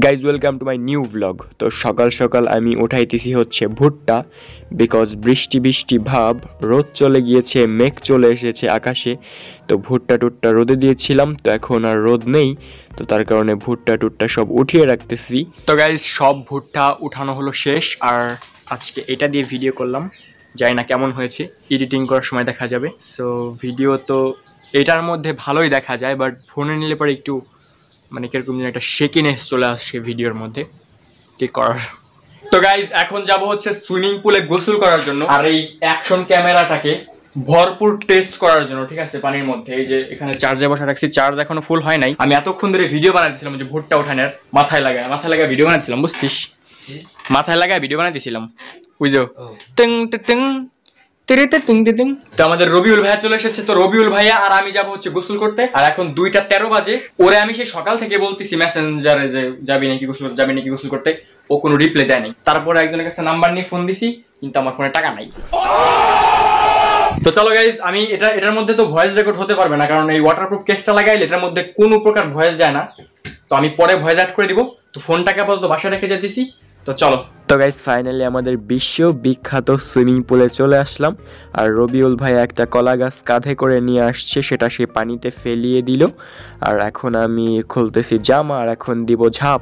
Guys welcome to my new blog. তো সকাল সকাল আমি উঠাইতেছি হচ্ছে ভুট্টা, বিকজ বৃষ্টি বৃষ্টি ভাব, রোদ চলে গিয়েছে, মেঘ চলে এসেছে আকাশে। তো ভুট্টা টুট্টা রোদে দিয়েছিলাম, তো এখন আর রোদ নেই, তো তার কারণে ভুট্টা টুট্টা সব উঠিয়ে রাখতেছি। তো গাইজ সব ভুট্টা উঠানো হলো শেষ, আর আজকে এটা দিয়ে ভিডিও করলাম, জানি না কেমন হয়েছে, এডিটিং করার সময় দেখা যাবে। সো ভিডিও তো এটার মধ্যে ভালোই দেখা যায়, বাট ফোনে নিলে পরে একটু মানে কিরকম যেন একটা শেকিনেস চলে আসছে ভিডিওর মধ্যে, কি করার। তো গাইজ এখন যাব হচ্ছে সুইমিং পুলে গোসল করার জন্য, আর এই অ্যাকশন ক্যামেরাটাকে ভরপুর টেস্ট করার জন্য, ঠিক আছে, পানির মধ্যে। এই যে এখানে চার্জে বসা রাখছি, চার্জ এখনো ফুল হয় নাই। আমি এতক্ষণ ধরে ভিডিও বানাচ্ছিলাম যে ভুট্টা ওঠানোর, মাথায় লাগায় ভিডিও বানাচ্ছিলাম, বুঝছিস, মাথায় লাগায় ভিডিও বানাইতেছিলাম, বুঝছো। টিং টিং তো আমাদের রবিউল ভাইয়া চলে এসেছে। তো রবিউল ভাইয়া আর আমি যাবো হচ্ছে গোসল করতে, আর এখন 2:13 বাজে। ওরে আমি সেই সকাল থেকে বলতেছি মেসেঞ্জারে যে যাবি নাকি গোসল করতে, ও কোনো রিপ্লাই দেয়নি। তারপরে একজনের কাছে নাম্বার নিয়ে ফোন দিছি, কিন্তু আমার ফোনে টাকা নাই। তো চলো গাইজ, আমি এটার মধ্যে তো ভয়েস রেকর্ড হতে পারবে না, কারণ এই ওয়াটারপ্রুফ কেসটা লাগাইলে এটার মধ্যে কোনো প্রকার ভয়েস যায় না। তো আমি পরে ভয়েস অ্যাড করে দিব। তো ফোনটাকে আপাতত বাসায় রেখে যেতেছি। তো চলো। তো গাইজ ফাইনালি আমাদের বিশ্ব বিখ্যাত সুইমিং পুলে চলে আসলাম, আর রবিউল ভাই একটা কলা গাছ কাঁধে করে নিয়ে আসছে, সেটা সে পানিতে ফেলিয়ে দিল। আর এখন আমি খুলতেছি জামা, আর এখন দিব ঝাপ।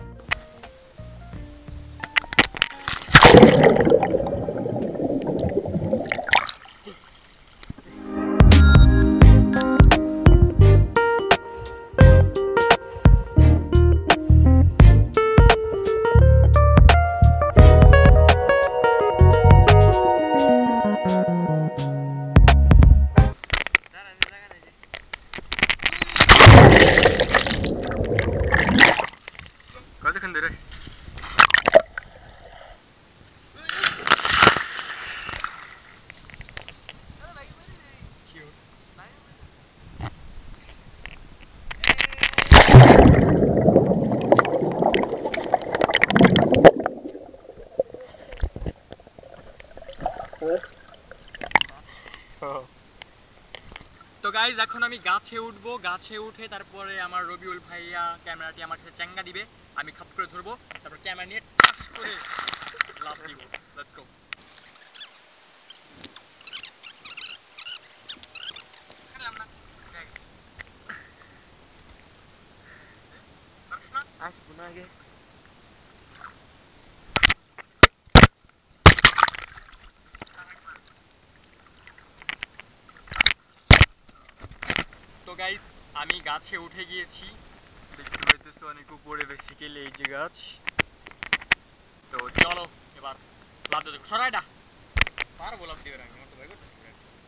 তো গাইজ এখন আমি গাছে উঠবো, গাছে উঠে তারপরে আমার রবিউল ভাইয়া ক্যামেরাটি আমার কাছে চ্যাঙ্গা দিবে, আমি খাপ করে ধরবো, তারপর ক্যামেরা নিয়ে টাস করে লাফ দিব। Let's go. আসবো না আগে। তো গাইস আমি গাছে উঠে গিয়েছি, দেখতে পাইতেছো অনেক উপরে, বেসিক্যালি এই যে গাছ। তো চলো এবার লাফ দিয়ে দেখো, সরাইটা পারবো লাফ দিবে, আমি মতো ভয় করতেছি।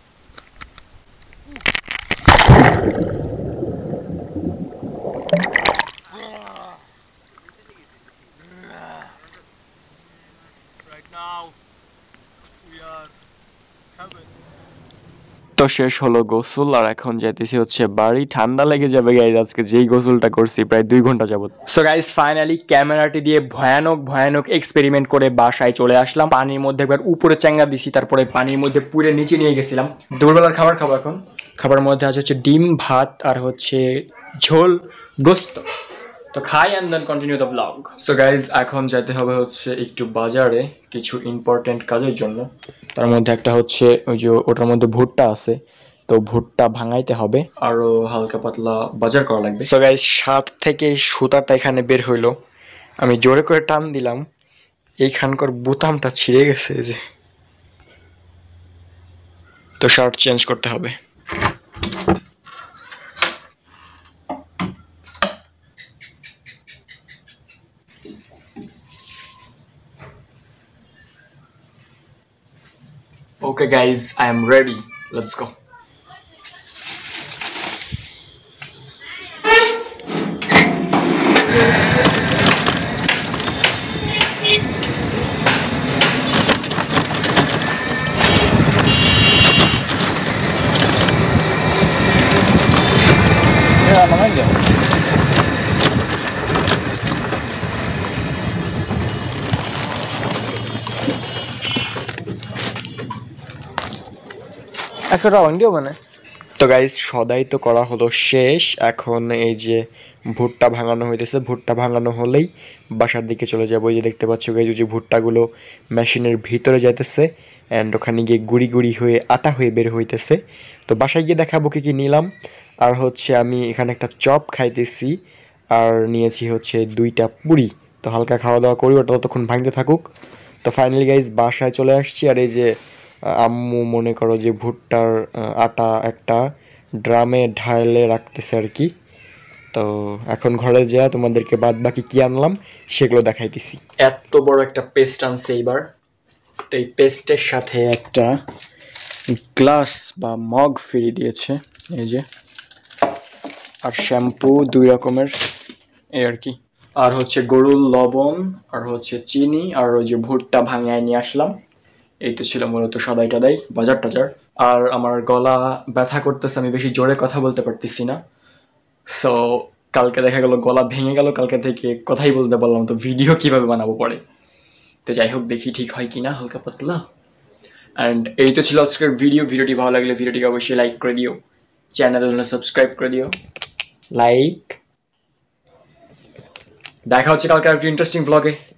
Right now we are having তো শেষ হলো গোসল, আর এখন যেতেছি হচ্ছে বাড়ি। ঠান্ডা লেগে যাবে গাইজ, আজকে যেই গোসলটা করছি প্রায় 2 ঘন্টা যাবত। সো গাইজ ফাইনালি ক্যামেরাটি দিয়ে ভয়ানক এক্সপেরিমেন্ট করে বাসায় চলে আসলাম। পানির মধ্যে একবার উপরে চ্যাঙ্গা দিছি, তারপরে পানির মধ্যে পুরে নিচে নিয়ে গেছিলাম। দুপুরবেলার খাবার খাবো এখন। খাবারের মধ্যে আছে হচ্ছে ডিম, ভাত, আর হচ্ছে ঝোল গোস্ত। তো খাই and then continue the blog. So guys এখন যেতে হবে হচ্ছে একটু বাজারে কিছু ইম্পর্টেন্ট কাজের জন্য। তার মধ্যে একটা হচ্ছে ওই যে ওটার মধ্যে ভুট্টা আছে, তো ভুট্টা ভাঙাইতে হবে, আরো হালকা পাতলা বাজার করা লাগবে। সো গাইজ সাত থেকে সুতাটা এখানে বের হইলো, আমি জোরে করে টান দিলাম, এইখানকার বোতামটা ছিঁড়ে গেছে যে, তো শার্ট চেঞ্জ করতে হবে। Okay guys, I am ready. Let's go. Yeah, namanya. Extra rawang dia mana? তো গাইস সদাই তো করা হলো শেষ, এখন এই যে ভুট্টা ভাঙানো হইতেছে, ভুট্টা ভাঙানো হলেই বাসার দিকে চলে যাবো। এই যে দেখতে পাচ্ছ গাইস, যে ভুট্টাগুলো মেশিনের ভিতরে যাইতেছে অ্যান্ড ওখানে গিয়ে গুড়ি গুড়ি হয়ে আটা হয়ে বের হইতেছে। তো বাসায় গিয়ে দেখাবো কি কি নিলাম। আর হচ্ছে আমি এখানে একটা চপ খাইতেছি, আর নিয়েছি হচ্ছে 2টা পুরি। তো হালকা খাওয়া দাওয়া করি, ওটা ততক্ষণ ভাঙতে থাকুক। তো ফাইনালি গাইস বাসায় চলে আসছি, আর এই যে আম্মু মনে করো যে ভুট্টার আটা একটা ড্রামে ঢালে রাখতেছে আর কি। তো এখন ঘরে যা তোমাদেরকে বাদ বাকি কি আনলাম সেগুলো দেখাইতেছি। এত বড় একটা পেস্ট আনছে এইবার। তো এই পেস্টের সাথে একটা গ্লাস বা মগ ফ্রি দিয়েছে এই যে, আর শ্যাম্পু 2 রকমের এই আর কি, আর হচ্ছে গরুর লবণ, আর হচ্ছে চিনি, আর ওই যে ভুট্টা ভাঙায় নিয়ে আসলাম। এই তো ছিল মূলত সদাই টদাই বাজার টাজার। আর আমার গলা ব্যথা করতেছে, আমি বেশি জোরে কথা বলতে পারতেছি না। সো কালকে দেখা গেল গলা ভেঙে গেল, কালকে থেকে কথাই বলতে পারলাম, তো ভিডিও কিভাবে বানাবো পরে। তো যাই হোক, দেখি ঠিক হয় কিনা, হালকা পাতলা। অ্যান্ড এই তো ছিল আজকের ভিডিও। ভিডিওটি ভালো লাগলে ভিডিওটিকে অবশ্যই লাইক করে দিও, চ্যানেলে সাবস্ক্রাইব করে দিও। লাইক, দেখা হচ্ছে কালকে একটা ইন্টারেস্টিং ব্লগে।